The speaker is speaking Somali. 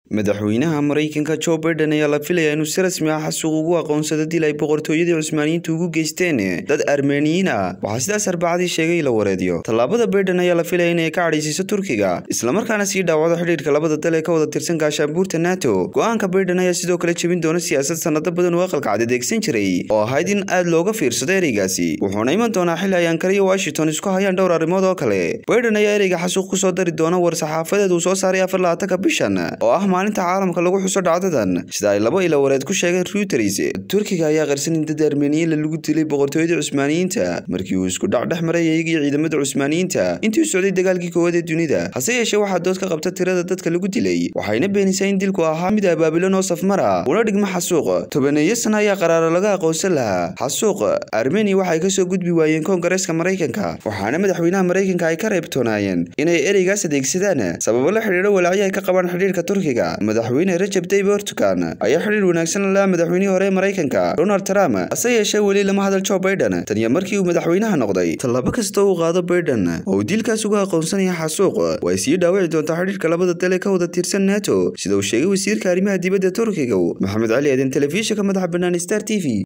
madaxweynaha Mareykanka Joe Biden ayaa la filayaa inuu si rasmi ah xasuuq ugu aqoonsado dil ay boqortooyadii Cusmaaniyiintu ugu geysteen dad Armeniyiin ah. Waxaa sidaas Arbacadii sheegay la wareediyo. Tallaabada Biden ayaa la filayaa inay ka cadhaysiiso Turkiga, isla markaana sii dhaawacdo xiriirka labada dal ee ka wada tirsan gaashaanbuurta NATO. Go'aanka Biden ayaa sidoo kale jebin doona siyaasad sanado badan oo aqalka cad adeegsan jiray oo ahayd in aad looga fiirsado ereygaasi. Wuxuuna iman doonaa xilli ay Ankara iyo Washington isku hayaan dhowr arrimood oo kale. Biden ayaa ereyga xasuuq ku soo dari doona war-saxaafadeed uu soo saaray 24 bishan oo ah maalinta caalamka lagu xuso dhacdadan, sida ay laba ilo wareed ku sheegeen Reuters. Turkiga ayaa qarsan in dad Armeniyiin lagu dilay boqortooyada Cusmaaniyiinta markii uu isku dhac dhex maray iyaga iyo ciidamada Cusmaaniyiinta intii uu socday dagaalkii koowaad ee dunida. Hase yeeshee waxaa dood ka qabta tirada dadka lagu dilay, waxayna beenisay in dilku ahaa mid abaabulan oo safmar ah una dhigma xasuuq. Tobaneeyo sano ayaa qaraaro laga aqoonsan lahaa xasuuq. Armenia waxay ka soo gudbi waayeen Koongareeska Mareykanka, waxaana madaxweynaha Mareykanka ay ka reebtoonaayeen inay ereygaas adeegsadaan sababo la xiriira walaac ay ka qabaan xiriirka Turkiga. Madaxweyne Recep Tayyip Erdogan ayaa xiriir wanaagsan la lahaa madaxweynihii hore ee Mareykanka Donald Trump, hase yeeshee weli lama hadal Joe Biden tan iyo markii uu madaxweynaha noqday. Tallaabo kasta uu qaado Biden oo dilkaas uga aqoonsanaya xasuuq way sii dhaawici doontaa xiriirka labada dal ee ka wada tirsan NATO, sida uu sheegay wasiirka arrimaha dibadda Turkiga Maxamed Cali Aadan telefishinka madaxa bannaan Star TV.